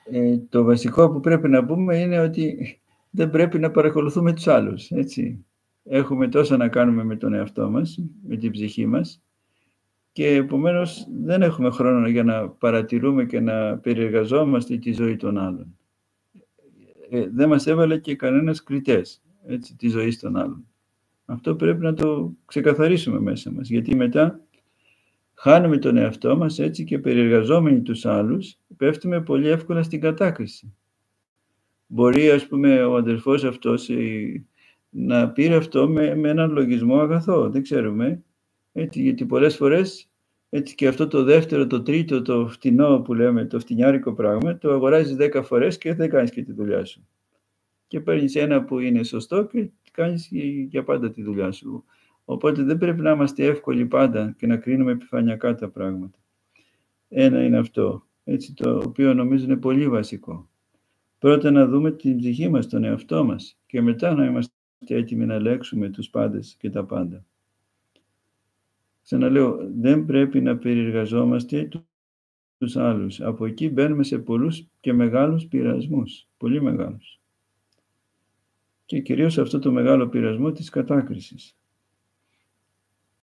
Το βασικό που πρέπει να πούμε είναι ότι δεν πρέπει να παρακολουθούμε τους άλλους, έτσι. Έχουμε τόσα να κάνουμε με τον εαυτό μας, με την ψυχή μας και επομένως δεν έχουμε χρόνο για να παρατηρούμε και να περιεργαζόμαστε τη ζωή των άλλων. Δεν μας έβαλε και κανένας κριτές, έτσι, της ζωής των άλλων. Αυτό πρέπει να το ξεκαθαρίσουμε μέσα μας, γιατί μετά χάνουμε τον εαυτό μας, έτσι, και περιεργαζόμενοι τους άλλους, πέφτουμε πολύ εύκολα στην κατάκριση. Μπορεί, ας πούμε, ο αδερφός αυτός να πήρε αυτό με έναν λογισμό αγαθό, δεν ξέρουμε, έτσι, γιατί πολλές φορές, έτσι, και αυτό το δεύτερο, το τρίτο, το φτηνό που λέμε, το φτηνιάρικο πράγμα, το αγοράζεις 10 φορές και δεν κάνεις και τη δουλειά σου. Και παίρνεις ένα που είναι σωστό και κάνεις για πάντα τη δουλειά σου. Οπότε δεν πρέπει να είμαστε εύκολοι πάντα και να κρίνουμε επιφανειακά τα πράγματα. Ένα είναι αυτό, έτσι, το οποίο νομίζω είναι πολύ βασικό. Πρώτα να δούμε την ψυχή μας, τον εαυτό μας και μετά να είμαστε έτοιμοι να ελέγξουμε τους πάντες και τα πάντα. Ξαναλέω, δεν πρέπει να περιεργαζόμαστε τους άλλους. Από εκεί μπαίνουμε σε πολλούς και μεγάλους πειρασμούς, πολύ μεγάλους. Και κυρίως αυτό το μεγάλο πειρασμό της κατάκρισης.